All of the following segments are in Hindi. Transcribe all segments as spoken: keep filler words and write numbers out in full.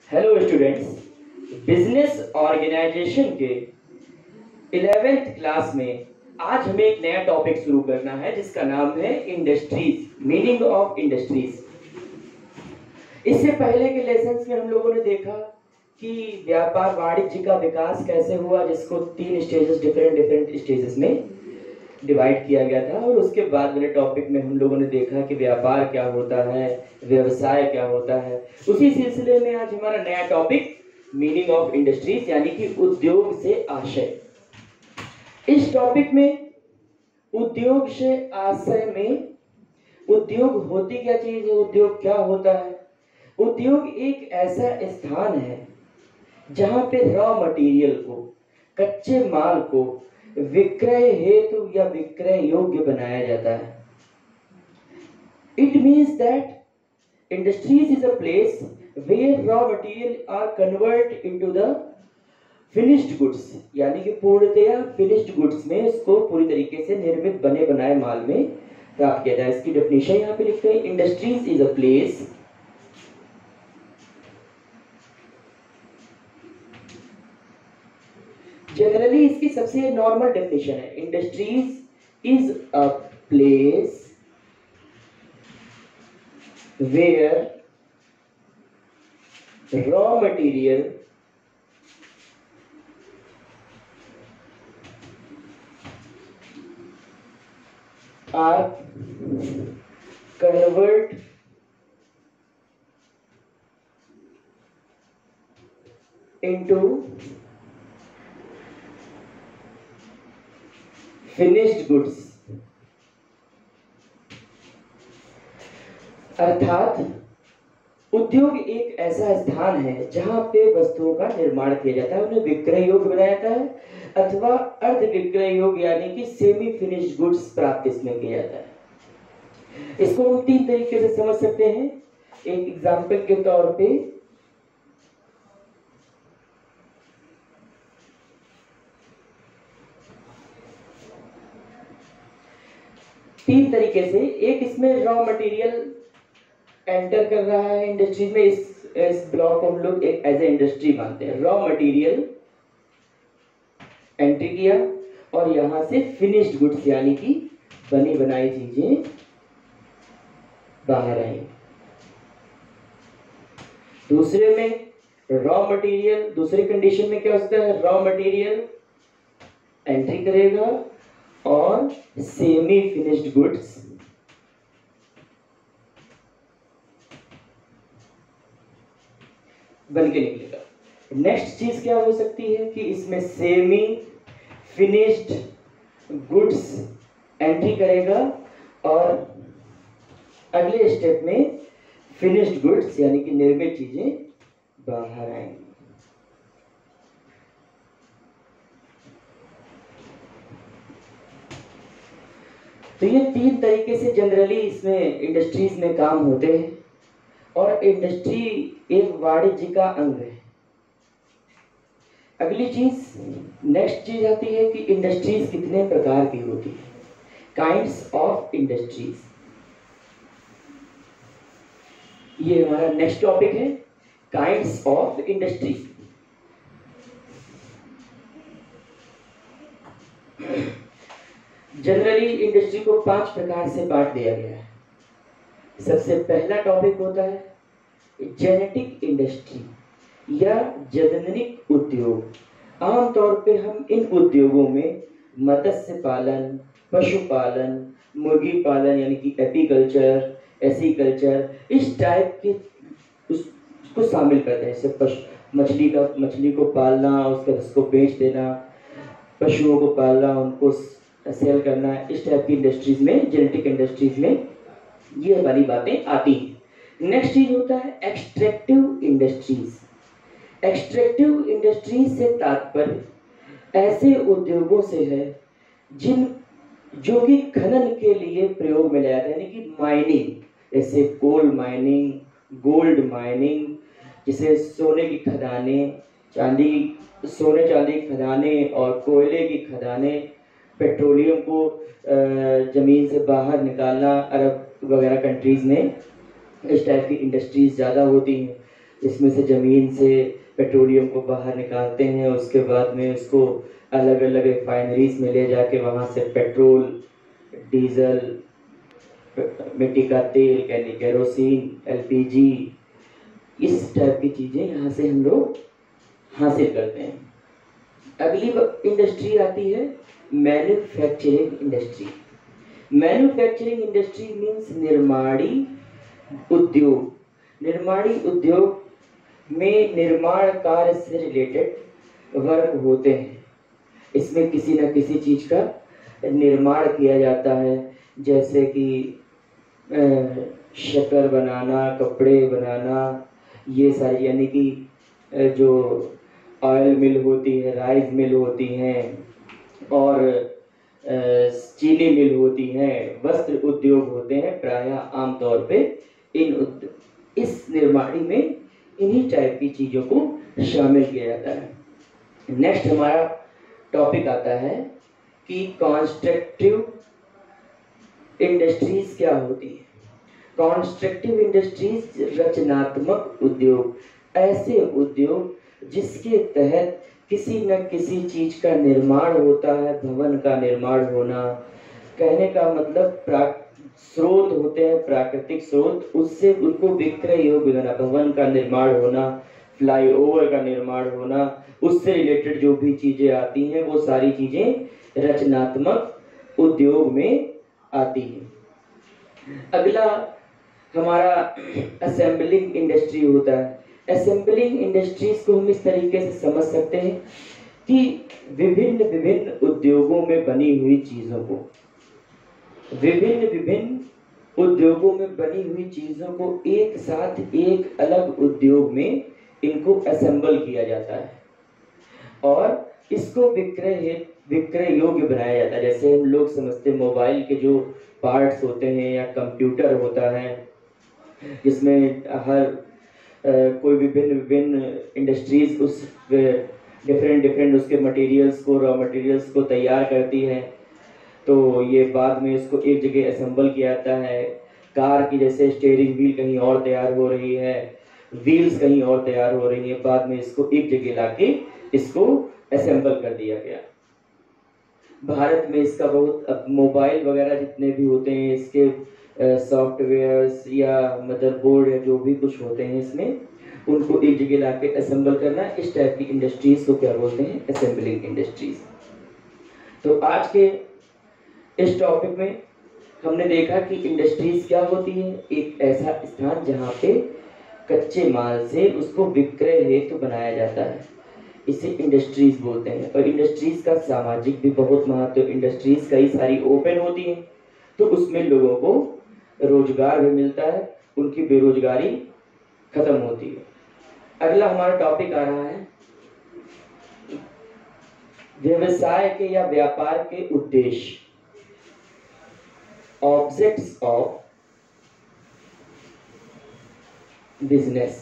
हेलो स्टूडेंट्स, बिजनेस ऑर्गेनाइजेशन के इलेवेंथ क्लास में आज हमें एक नया टॉपिक शुरू करना है जिसका नाम है इंडस्ट्रीज, मीनिंग ऑफ इंडस्ट्रीज। इससे पहले के लेसन्स में हम लोगों ने देखा कि व्यापार वाणिज्य का विकास कैसे हुआ, जिसको तीन स्टेजेस डिफरेंट डिफरेंट स्टेजेस में डिवाइड किया गया था। और उसके बाद वाले टॉपिक में हम लोगों ने देखा कि व्यापार क्या होता है, व्यवसाय क्या होता है। उसी सिलसिले में आज हमारा नया टॉपिक मीनिंग ऑफ इंडस्ट्रीज यानी कि उद्योग से आशय। इस टॉपिक में उद्योग से आशय में उद्योग होती क्या चीज है, उद्योग क्या होता है। उद्योग एक ऐसा स्थान है जहां पे रॉ मटेरियल को, कच्चे माल को विक्रय हेतु या विक्रय योग्य बनाया जाता है। It means that industries is a place where raw material are convert into the finished goods, यानी कि पूर्णतया फिनिश्ड गुड्स में इसको पूरी तरीके से निर्मित बने बनाए माल में प्राप्त किया जाए। इसकी डेफिनेशन यहाँ पे लिखते हैं, industries is a place generally इसकी सबसे नॉर्मल डेफिनेशन है, industries is a place where raw material are convert into finished goods। अर्थात उद्योग एक ऐसा स्थान है जहां पे वस्तुओं का निर्माण किया जाता है, उन्हें विक्रय योग्य बनाया जाता है अथवा अर्ध विक्रय योग्य यानी कि सेमी फिनिश्ड गुड्स प्राप्त इसमें किया जाता है। इसको हम तीन तरीके से समझ सकते हैं। एक एग्जाम्पल के तौर पे तीन तरीके से, एक इसमें रॉ मटेरियल एंटर कर रहा है इंडस्ट्रीज में, इस इस ब्लॉक को हम लोग एक एज ए इंडस्ट्री मानते हैं। रॉ मटेरियल एंट्री किया और यहां से फिनिश्ड गुड्स यानी कि बनी बनाई चीजें बाहर आई। दूसरे में रॉ मटेरियल, दूसरे कंडीशन में क्या होता है, रॉ मटेरियल एंट्री करेगा और सेमी फिनिश्ड गुड्स बन के निकलेगा। नेक्स्ट चीज क्या हो सकती है कि इसमें सेमी फिनिश्ड गुड्स एंट्री करेगा और अगले स्टेप में फिनिश्ड गुड्स यानी कि निर्मित चीजें बाहर आएंगी। तो ये तीन तरीके से जनरली इसमें इंडस्ट्रीज में काम होते हैं और इंडस्ट्री एक वाणिज्य का अंग है। अगली चीज, नेक्स्ट चीज आती है कि इंडस्ट्रीज कितने प्रकार की होती है, काइंड्स ऑफ इंडस्ट्रीज। ये हमारा नेक्स्ट टॉपिक है, kinds of industries. Generally industry को पांच प्रकार से बांट दिया गया है। सबसे पहला टॉपिक होता है जेनेटिक इंडस्ट्री या जननिक उद्योग। आमतौर पे हम इन उद्योगों में मत्स्य पालन, पशुपालन, मुर्गी पालन यानी कि एपीकल्चर, एसीकल्चर, इस टाइप के उसको शामिल करते हैं। जैसे पशु मछली का मछली को पालना, उसके उसको बेच देना, पशुओं को पालना, उनको सेल करना, इस टाइप की इंडस्ट्रीज में, जेनेटिक इंडस्ट्रीज में ये वाली बातें आती हैं। नेक्स्ट चीज होता है एक्सट्रैक्टिव इंडस्ट्रीज। एक्सट्रैक्टिव इंडस्ट्रीज से तात्पर्य ऐसे उद्योगों से है जिन जो कि खनन के लिए प्रयोग में लाया जाता है, यानी कि माइनिंग, जैसे कोल माइनिंग, गोल्ड माइनिंग, जैसे सोने की खदानें, चांदी सोने चांदी की खदानें और कोयले की खदानें, पेट्रोलियम को ज़मीन से बाहर निकालना, अरब वगैरह कंट्रीज़ में इस टाइप की इंडस्ट्रीज़ ज़्यादा होती हैं। जिसमें से ज़मीन से पेट्रोलियम को बाहर निकालते हैं, उसके बाद में उसको अलग अलग रिफाइनरीज में ले जाके वहाँ से पेट्रोल, डीजल, मिट्टी का तेल यानी केरोसिन, एलपीजी, इस टाइप की चीज़ें यहाँ से हम लोग हासिल करते हैं। अगली इंडस्ट्री आती है manufacturing industry. Manufacturing industry means निर्माणी उद्योग। निर्माणी उद्योग में निर्माण कार्य से रिलेटेड वर्क होते हैं। इसमें किसी न किसी चीज़ का निर्माण किया जाता है, जैसे कि शक्कर बनाना, कपड़े बनाना, ये सारी, यानी कि जो ऑयल मिल होती है, राइस मिल होती हैं और चीनी मिल होती हैं, वस्त्र उद्योग होते हैं, प्रायः आमतौर पे इन इस निर्माणी में इन्हीं टाइप की चीज़ों को शामिल किया जाता है। नेक्स्ट हमारा टॉपिक आता है कि कंस्ट्रक्टिव इंडस्ट्रीज क्या होती है। कंस्ट्रक्टिव इंडस्ट्रीज रचनात्मक उद्योग, ऐसे उद्योग जिसके तहत किसी न किसी चीज़ का निर्माण होता है। भवन का निर्माण होना, कहने का मतलब स्रोत होते हैं प्राकृतिक स्रोत, उससे उनको विक्रय योग्य होना, भवन का निर्माण होना, फ्लाईओवर का निर्माण होना, उससे रिलेटेड जो भी चीज़ें आती हैं वो सारी चीज़ें रचनात्मक उद्योग में आती हैं। अगला हमारा असेंबलिंग इंडस्ट्री होता है। असेंबलिंग इंडस्ट्रीज को हम इस तरीके से समझ सकते हैं कि विभिन्न विभिन्न उद्योगों में बनी हुई चीज़ों को विभिन्न विभिन्न उद्योगों में बनी हुई चीज़ों को एक साथ एक अलग उद्योग में इनको असेंबल किया जाता है और इसको विक्रय विक्रय योग्य बनाया जाता है। जैसे हम लोग समझते हैं मोबाइल के जो पार्ट्स होते हैं या कंप्यूटर होता है, जिसमें हर आ, कोई विभिन्न विभिन्न इंडस्ट्रीज उस डिफरेंट डिफरेंट उसके मटेरियल्स को, रॉ मटेरियल्स को तैयार करती है, तो ये बाद में इसको एक जगह असेंबल किया जाता है। कार की जैसे स्टीयरिंग व्हील कहीं और तैयार हो रही है, व्हील्स कहीं और तैयार हो रही है, बाद में इसको एक जगह लाके इसको असेंबल कर दिया गया। भारत में इसका बहुत, अब मोबाइल वगैरह जितने भी होते हैं इसके सॉफ्टवेयर्स या मदरबोर्ड या जो भी कुछ होते हैं इसमें, उनको एक जगह लाके असेंबल करना, इस टाइप की इंडस्ट्रीज को क्या बोलते हैं, असेंबलिंग इंडस्ट्रीज। तो आज के इस टॉपिक में हमने देखा कि इंडस्ट्रीज क्या होती है, एक ऐसा स्थान जहाँ पे कच्चे माल से उसको विक्रय हेतु बनाया जाता है, इसे इंडस्ट्रीज बोलते हैं। और इंडस्ट्रीज का सामाजिक भी बहुत महत्व। इंडस्ट्रीज कई सारी ओपन होती हैं तो उसमें लोगों को रोजगार भी मिलता है, उनकी बेरोजगारी खत्म होती है। अगला हमारा टॉपिक आ रहा है व्यवसाय के या व्यापार के उद्देश्य, objects of business.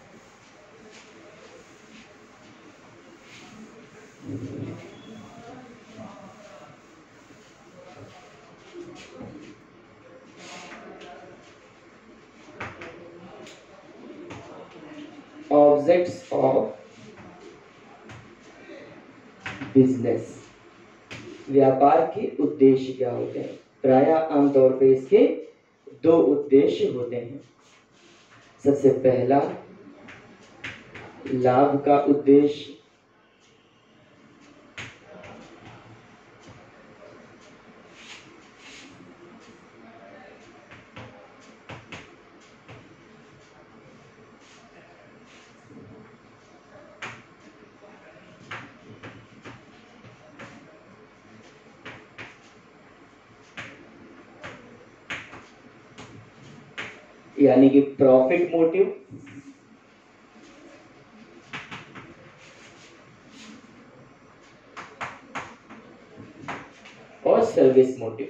Objects of business, व्यापार के उद्देश्य क्या होते हैं। प्रायः आमतौर पे इसके दो उद्देश्य होते हैं। सबसे पहला लाभ का उद्देश्य, यानी कि प्रॉफिट मोटिव, और सर्विस मोटिव।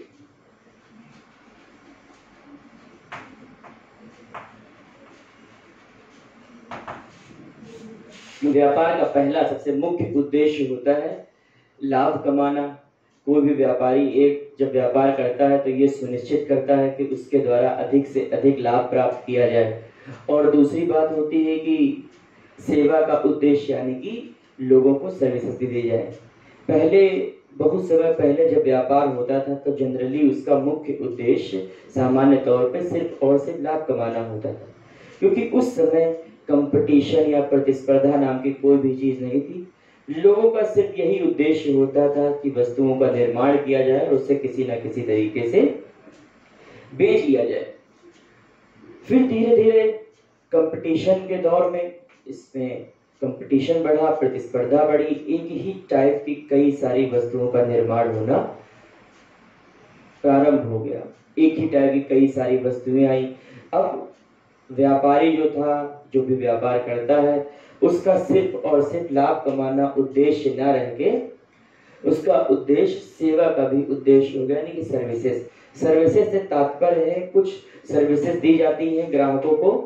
व्यापार का पहला सबसे मुख्य उद्देश्य होता है लाभ कमाना। कोई भी व्यापारी एक जब व्यापार करता है तो ये सुनिश्चित करता है कि उसके द्वारा अधिक से अधिक लाभ प्राप्त किया जाए, और दूसरी बात होती है कि सेवा का उद्देश्य यानी कि लोगों को सर्विसेज दी जाए। पहले बहुत समय पहले जब व्यापार होता था तो जनरली उसका मुख्य उद्देश्य सामान्य तौर पे सिर्फ और सिर्फ लाभ कमाना होता था, क्योंकि उस समय कंपटीशन या प्रतिस्पर्धा नाम की कोई भी चीज़ नहीं थी। लोगों का सिर्फ यही उद्देश्य होता था कि वस्तुओं का निर्माण किया जाए और उससे किसी न किसी तरीके से बेच लिया जाए। फिर धीरे धीरे कंपटीशन के दौर में इसमें कंपटीशन बढ़ा, प्रतिस्पर्धा बढ़ी, एक ही टाइप की कई सारी वस्तुओं का निर्माण होना प्रारंभ हो गया, एक ही टाइप की कई सारी वस्तुएं आई। अब व्यापारी जो था, जो भी व्यापार करता है, उसका सिर्फ और सिर्फ लाभ कमाना उद्देश्य न रह के उसका उद्देश्य सेवा का भी उद्देश्य हो गया, यानी कि सर्विसेज। सर्विसेज से तात्पर्य है कुछ सर्विसेज दी जाती हैं ग्राहकों को,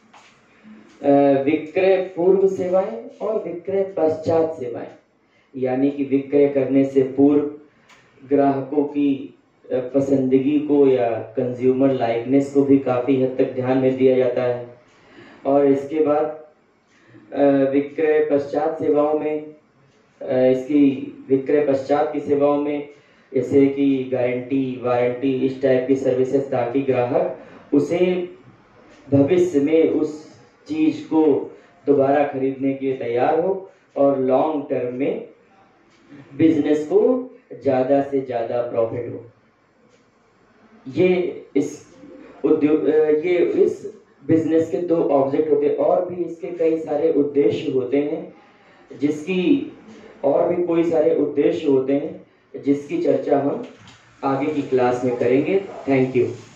विक्रय पूर्व सेवाएं और विक्रय पश्चात सेवाएं, यानी कि विक्रय करने से पूर्व ग्राहकों की पसंदगी को या कंज्यूमर लाइकनेस को भी काफ़ी हद तक ध्यान में दिया जाता है। और इसके बाद विक्रय पश्चात सेवाओं में, इसकी विक्रय पश्चात की सेवाओं में जैसे कि गारंटी, वारंटी, इस टाइप की सर्विसेज, ताकि ग्राहक उसे भविष्य में उस चीज़ को दोबारा खरीदने के लिए तैयार हो और लॉन्ग टर्म में बिजनेस को ज़्यादा से ज़्यादा प्रॉफिट हो। ये इस उद्योग ये इस बिजनेस के दो ऑब्जेक्ट होते हैं, और भी इसके कई सारे उद्देश्य होते हैं जिसकी और भी कोई सारे उद्देश्य होते हैं जिसकी चर्चा हम आगे की क्लास में करेंगे। Thank you.